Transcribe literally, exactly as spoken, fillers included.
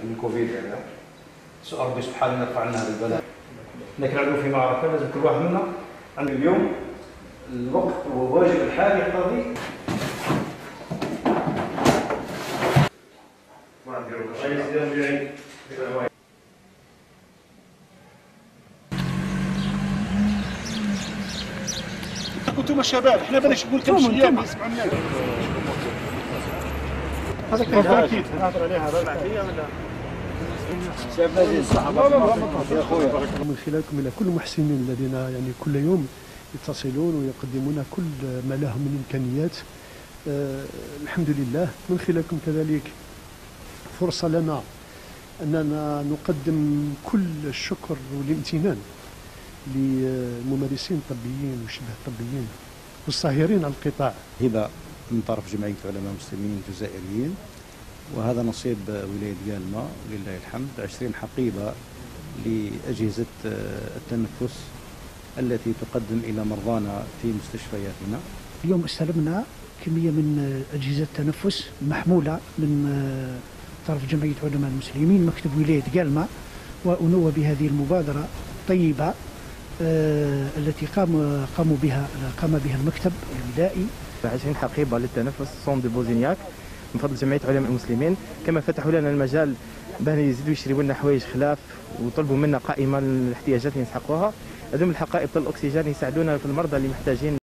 من الكوفيد هذا. سؤال ربي سبحانه يرفع لنا هذا البلاء. حنا كنعدو في معركه لازم كل واحد منا عند اليوم الوقت وواجب الحال يقتضي. ما نديرو انتم الشباب، حنا بغينا نقول لكم شويه ما سمعناش. هذاك اكيد نهضر عليها بعديه ولا شباب الصحابه يا خويا. من خلالكم الى كل المحسنين الذين يعني كل يوم يتصلون ويقدمون كل ما لهم من امكانيات. أه الحمد لله. من خلالكم كذلك فرصه لنا اننا نقدم كل الشكر والامتنان للممارسين الطبيين وشبه الطبيين والصاهرين على القطاع. هبه من طرف جمعيه علماء مسلمين جزائريين، وهذا نصيب ولايه قالمه ولله الحمد. عشرين حقيبه لاجهزه التنفس التي تقدم الى مرضانا في مستشفياتنا. اليوم استلمنا كميه من اجهزه التنفس محموله من طرف جمعيه علماء المسلمين مكتب ولايه قالمه، وانوه بهذه المبادره الطيبه آه التي قام قاموا بها قام بها المكتب الولائي. عشرين حقيبه للتنفس صون دي بوزينياك من فضل جمعيه علماء المسلمين، كما فتحوا لنا المجال باه يزيدوا يشريوا لنا حوايج خلاف وطلبوا منا قائمه للاحتياجات اللي نسحقوها. هذوم الحقائب الاكسجين يساعدونا في المرضى اللي محتاجين